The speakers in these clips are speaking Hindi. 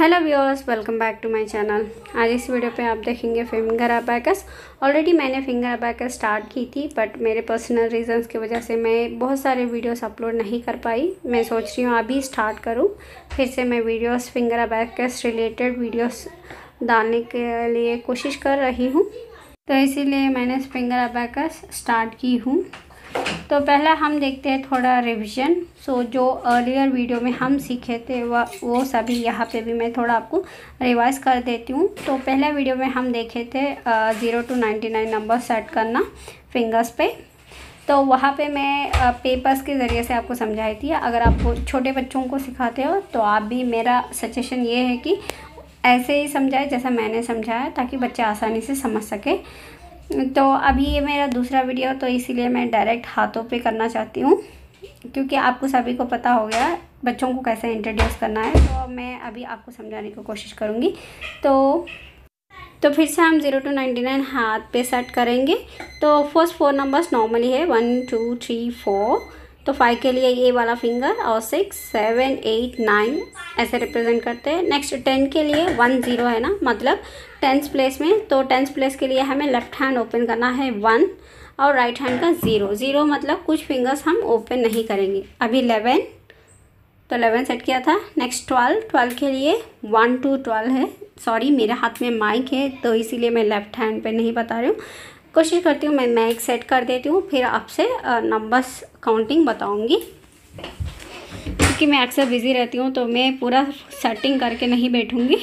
Hello viewers, welcome back to my channel. आज इस वीडियो पे आप देखेंगे फिंगर अबैकस। ऑलरेडी मैंने फिंगर अबैकस स्टार्ट की थी, बट मेरे पर्सनल रीजंस की वजह से मैं बहुत सारे वीडियोस अपलोड नहीं कर पाई। मैं सोच रही हूँ अभी स्टार्ट करूँ, फिर से मैं videos finger abacus related videos डालने के लिए कोशिश कर रही हूँ, तो इसीलिए मैंने फिंगर अबैकस स्टार्ट की हूँ। तो पहला हम देखते हैं थोड़ा रिवीजन। जो अर्लियर वीडियो में हम सीखे थे वो सभी यहाँ पे भी मैं थोड़ा आपको रिवाइज कर देती हूँ। तो पहला वीडियो में हम देखे थे 0 to 99 नंबर सेट करना फिंगर्स पे। तो वहाँ पे मैं पेपर्स के ज़रिए से आपको समझाई थी। अगर आप छोटे बच्चों को सिखाते हो तो आप भी, मेरा सजेशन ये है कि ऐसे ही समझाए जैसा मैंने समझाया, ताकि बच्चे आसानी से समझ सके। तो अभी ये मेरा दूसरा वीडियो, तो इसीलिए मैं डायरेक्ट हाथों पे करना चाहती हूँ, क्योंकि आपको सभी को पता हो गया बच्चों को कैसे इंट्रोड्यूस करना है। तो मैं अभी आपको समझाने की कोशिश करूँगी। तो फिर से हम 0 to 99 हाथ पे सेट करेंगे। तो फर्स्ट 4 नंबर्स नॉर्मली है 1 2 3 4। तो 5 के लिए ये वाला फिंगर, और 6 7 8 9 ऐसे रिप्रेजेंट करते हैं। नेक्स्ट 10 के लिए 1 0 है ना, मतलब 10th प्लेस में। तो 10th प्लेस के लिए हमें लेफ्ट हैंड ओपन करना है 1, और राइट हैंड का 0 0, मतलब कुछ फिंगर्स हम ओपन नहीं करेंगे। अभी 11, तो 11 सेट किया था। नेक्स्ट 12 के लिए 1 to 12 है। सॉरी, मेरे हाथ में माइक है तो इसीलिए मैं लेफ्ट हैंड पे नहीं बता रही हूँ। कोशिश करती हूँ मैं माइक सेट कर देती हूँ, फिर आपसे नंबर्स काउंटिंग बताऊँगी, क्योंकि मैं अक्सर बिज़ी रहती हूँ तो मैं पूरा सेटिंग करके नहीं बैठूँगी।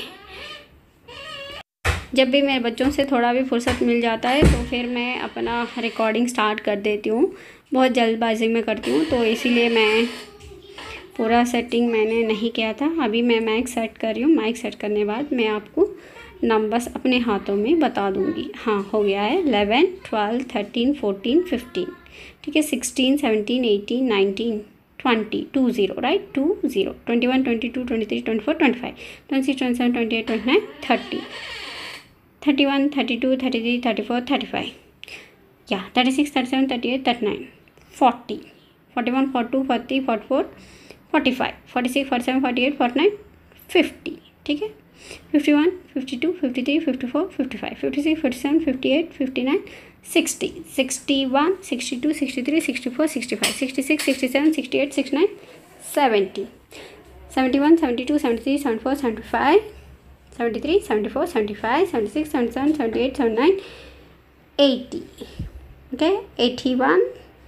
जब भी मेरे बच्चों से थोड़ा भी फुर्सत मिल जाता है तो फिर मैं अपना रिकॉर्डिंग स्टार्ट कर देती हूँ। बहुत जल्दबाजी में करती हूँ, तो इसीलिए मैं पूरा सेटिंग मैंने नहीं किया था। अभी मैं माइक सेट कर रही हूँ। माइक सेट करने के बाद मैं आपको नंबर्स अपने हाथों में बता दूँगी। हाँ, हो गया है 11 12 13 14 15, ठीक है। 16 17 18 19 20 2 0, राइट, 2 0, 21 22 23 24 25 26 27 28 29 30 31 32 33 34 35, या 36 37 38 39 40 41 42 40 44 45 46 47 48 49 50, ठीक है। 51 52 53 54 55 56 57 58 59 60 61 62 63 64 65 66 67 68 69 70 71 72 73 74 75 73 74 75 76 77 78 79 80, ओके, 81।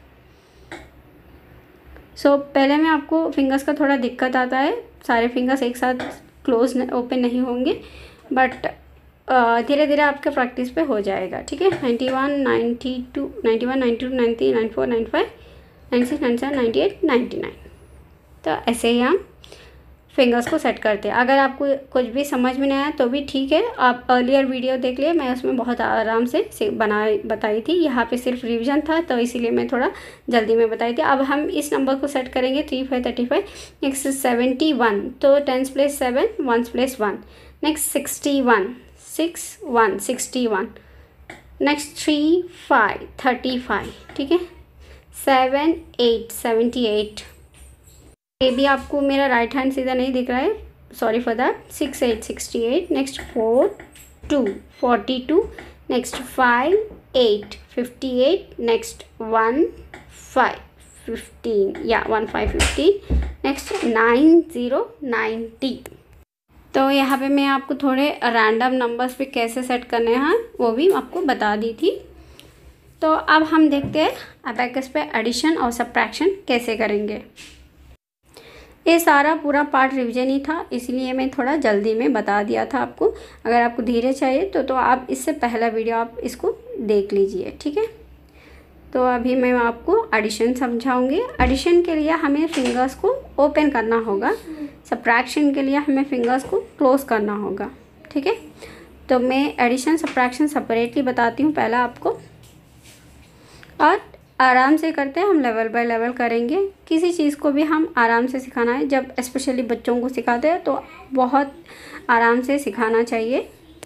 पहले में आपको फिंगर्स का थोड़ा दिक्कत आता है, सारे फिंगर्स एक साथ क्लोज ओपन नहीं होंगे, बट धीरे धीरे आपके प्रैक्टिस पे हो जाएगा, ठीक है। 91 92 91 92 90 94 95 96 97 98 99। तो ऐसे ही हम फिंगर्स को सेट करते हैं। अगर आपको कुछ भी समझ में नहीं आया तो भी ठीक है, आप अर्लियर वीडियो देख लिए, मैं उसमें बहुत आराम से बताई थी। यहाँ पे सिर्फ रिवीजन था, तो इसीलिए मैं थोड़ा जल्दी में बताई थी। अब हम इस नंबर को सेट करेंगे 3 5 35। नेक्स्ट 71, तो 10th place 7, 1st place 1। Next 61 6 1 61। Next 3 5 35, ठीक है। 7 8 78। ये भी आपको मेरा राइट हैंड सीधा नहीं दिख रहा है, sorry for that. 6 8 68। Next 4 2 42। Next 5 8 58। Next 1 5 15, या 1 5 15। नेक्स्ट 9 0 90। तो यहाँ पे मैं आपको थोड़े रैंडम नंबर्स पे कैसे सेट करने हैं वो भी आपको बता दी थी। तो अब हम देखते हैं अबैकस पे एडिशन और सब्ट्रैक्शन कैसे करेंगे। ये सारा पूरा पार्ट रिवीजन ही था, इसलिए मैं थोड़ा जल्दी में बता दिया था आपको। अगर आपको धीरे चाहिए तो आप इससे पहला वीडियो आप इसको देख लीजिए, ठीक है। तो अभी मैं आपको एडिशन समझाऊंगी। एडिशन के लिए हमें फिंगर्स को ओपन करना होगा, सब्ट्रैक्शन के लिए हमें फिंगर्स को क्लोज करना होगा, ठीक है। तो मैं एडिशन सब्ट्रैक्शन सेपरेटली बताती हूँ पहला आपको, और आराम से करते हैं हम, लेवल बाय लेवल करेंगे। किसी चीज़ को भी हम आराम से सिखाना है, जब स्पेशली बच्चों को सिखाते हैं तो बहुत आराम से सिखाना चाहिए।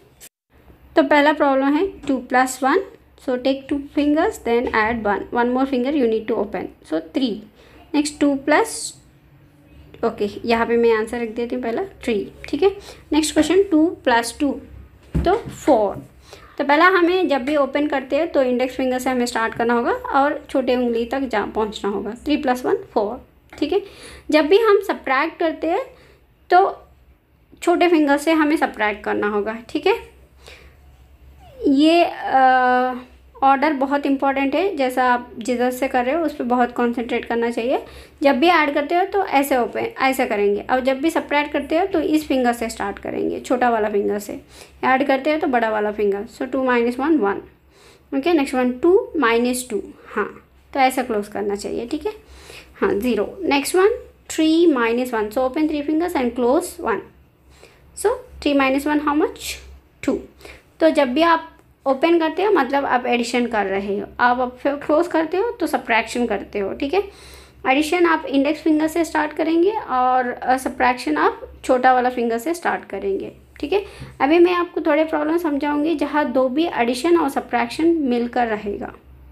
तो पहला प्रॉब्लम है 2 + 1। So take 2 fingers, then add 1 more finger you need to open, so 3। Next 2 + okay, यहाँ पे मैं आंसर रख देती हूँ पहला 3, ठीक है। नेक्स्ट क्वेश्चन 2 + 2 तो 4। तो पहला हमें जब भी ओपन करते हैं तो इंडेक्स फिंगर से हमें स्टार्ट करना होगा और छोटे उंगली तक पहुँचना होगा। 3 + 1 4, ठीक है। जब भी हम सब्ट्रैक्ट करते हैं तो छोटे फिंगर से हमें सब्ट्रैक्ट करना होगा, ठीक है। ये ऑर्डर बहुत इंपॉर्टेंट है, जैसा आप जिधर से कर रहे हो उस पर बहुत कंसंट्रेट करना चाहिए। जब भी ऐड करते हो तो ऐसे ओपन ऐसे करेंगे, और जब भी सब्ट्रैक्ट करते हो तो इस फिंगर से स्टार्ट करेंगे, छोटा वाला फिंगर से। ऐड करते हो तो बड़ा वाला finger. So 2 - 1 1, okay. Next one 2 - 2, हाँ, तो ऐसा क्लोज करना चाहिए, ठीक है। हाँ 0। Next one 3 - 1, so open 3 fingers and close 1। So 3 - 1 how much 2। तो जब भी आप ओपन करते हो मतलब आप एडिशन कर रहे हो, आप फिर क्लोज करते हो तो सब्ट्रैक्शन करते हो, ठीक है। एडिशन आप इंडेक्स फिंगर से स्टार्ट करेंगे और सब्ट्रैक्शन आप छोटा वाला फिंगर से स्टार्ट करेंगे, ठीक है। अभी मैं आपको थोड़े प्रॉब्लम समझाऊंगी जहाँ दो भी एडिशन और सब्ट्रैक्शन मिलकर रहेगा।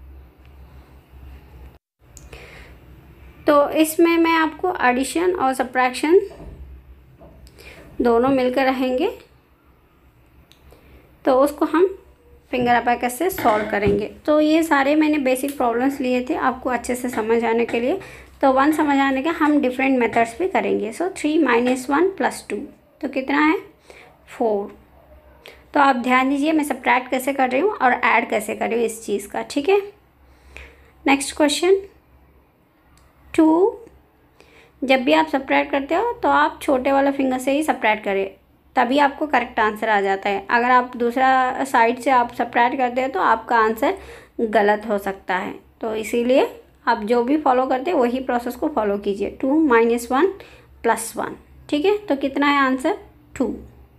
तो इसमें मैं आपको एडिशन और सब्ट्रैक्शन दोनों मिलकर रहेंगे, तो उसको हम फिंगर अबैकस से सॉल्व करेंगे। तो ये सारे मैंने बेसिक प्रॉब्लम्स लिए थे आपको अच्छे से समझ आने के लिए। तो 1 समझ आने के हम डिफरेंट मेथड्स भी करेंगे। सो 3 - 1 + 2 तो कितना है 4। तो आप ध्यान दीजिए मैं सब्ट्रैक्ट कैसे कर रही हूँ और ऐड कैसे कर रही हूँ इस चीज़ का, ठीक है। Next question 2। जब भी आप सब्ट्रैक्ट करते हो तो आप छोटे वाला फिंगर से ही सब्ट्रैक्ट करें, तभी आपको करेक्ट आंसर आ जाता है। अगर आप दूसरा साइड से आप सब्ट्रैक्ट करते हैं तो आपका आंसर गलत हो सकता है। तो इसीलिए आप जो भी फॉलो करते हैं वही प्रोसेस को फॉलो कीजिए। 2 - 1 + 1, ठीक है। तो कितना है आंसर 2।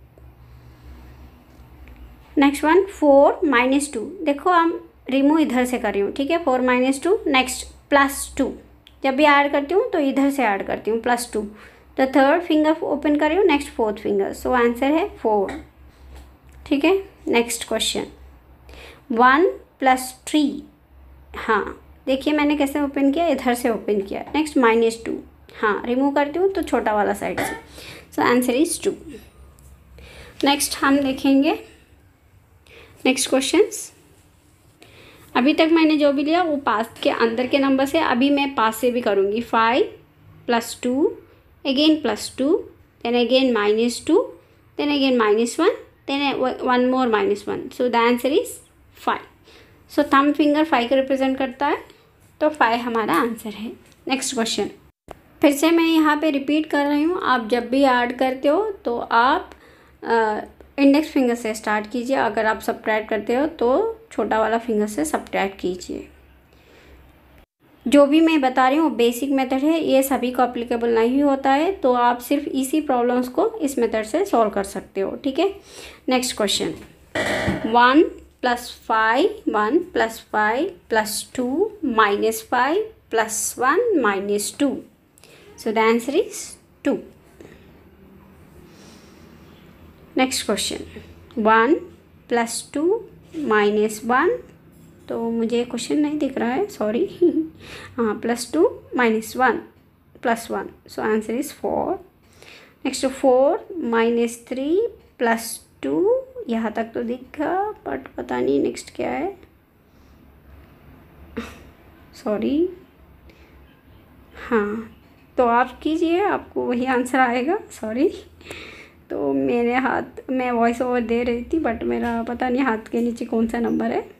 Next one 4 - 2। देखो हम रिमूव इधर से कर रही हूँ, ठीक है। 4 - 2। नेक्स्ट +2। जब भी ऐड करती हूँ तो इधर से ऐड करती हूँ +2। तो थर्ड फिंगर ओपन कर रही हूँ, next fourth finger, so answer है 4, ठीक है। Next question 1 + 3। हाँ देखिए मैंने कैसे ओपन किया, इधर से ओपन किया। नेक्स्ट -2, हाँ रिमूव करती हूँ तो छोटा वाला साइड से, सो आंसर इज 2। नेक्स्ट हम देखेंगे नेक्स्ट क्वेश्चंस। अभी तक मैंने जो भी लिया वो पास्ट के अंदर के नंबर से, अभी मैं पास से भी करूँगी। 5 + 2, again +2, then again -2, then again -1, then one more -1, so the answer is 5. so thumb finger 5 को रिप्रेजेंट करता है, तो 5 हमारा आंसर है। नेक्स्ट क्वेश्चन फिर से मैं यहाँ पे रिपीट कर रही हूँ, आप जब भी ऐड करते हो तो आप इंडेक्स फिंगर से स्टार्ट कीजिए, अगर आप सब्ट्रैक्ट करते हो तो छोटा वाला फिंगर से सब्ट्रैक्ट कीजिए। जो भी मैं बता रही हूँ बेसिक मेथड है, ये सभी को अप्लीकेबल नहीं होता है, तो आप सिर्फ इसी प्रॉब्लम्स को इस मेथड से सॉल्व कर सकते हो, ठीक है। Next question 1 + 5 1 + 5 + 2 -5 + 1 -2, so the answer is 2. Next question 1 + 2 -1, तो मुझे क्वेश्चन नहीं दिख रहा है, सॉरी। हाँ +2 - 1 + 1, सो आंसर इज़ 4। नेक्स्ट 4 - 3 + 2, यहाँ तक तो दिखा बट पता नहीं नेक्स्ट क्या है, सॉरी। हाँ तो आप कीजिए, आपको वही आंसर आएगा, सॉरी। तो मेरे हाथ में वॉइस ओवर दे रही थी बट मेरा पता नहीं हाथ के नीचे कौन सा नंबर है।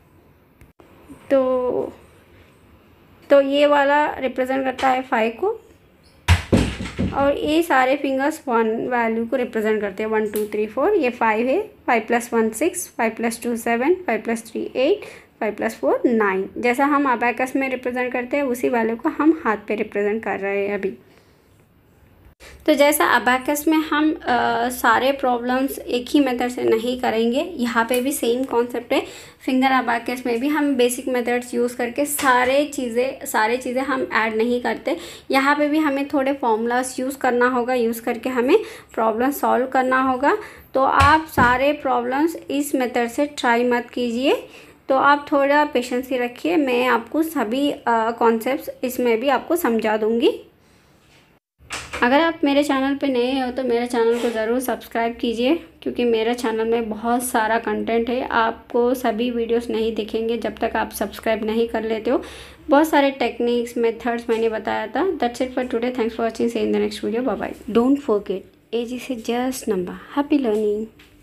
तो ये वाला रिप्रेजेंट करता है 5 को, और ये सारे फिंगर्स 1 वैल्यू को रिप्रेजेंट करते हैं। 1 2 3 4, ये 5 है। 5 + 1 6, 5 + 2 7, 5 + 3 8, 5 + 4 9। जैसा हम अबैकस में रिप्रेजेंट करते हैं उसी वैल्यू को हम हाथ पे रिप्रेजेंट कर रहे हैं अभी। तो जैसा अबैकस में हम सारे प्रॉब्लम्स एक ही मेथड से नहीं करेंगे, यहाँ पे भी सेम कॉन्सेप्ट है। फिंगर अबैकस में भी हम बेसिक मेथड्स यूज़ करके सारे चीज़ें हम ऐड नहीं करते। यहाँ पे भी हमें थोड़े फॉर्मूलास यूज़ करना होगा, यूज़ करके हमें प्रॉब्लम सॉल्व करना होगा। तो आप सारे प्रॉब्लम्स इस मेथड से ट्राई मत कीजिए, तो आप थोड़ा पेशेंस ही रखिए, मैं आपको सभी कॉन्सेप्ट्स इसमें भी आपको समझा दूँगी। अगर आप मेरे चैनल पे नए हो तो मेरे चैनल को ज़रूर सब्सक्राइब कीजिए, क्योंकि मेरे चैनल में बहुत सारा कंटेंट है। आपको सभी वीडियोस नहीं दिखेंगे जब तक आप सब्सक्राइब नहीं कर लेते हो। बहुत सारे टेक्निक्स मेथड्स मैंने बताया था। That's it for today. Thanks for watching. See in the next video. Bye bye. Don't forget, age is just number. Happy learning.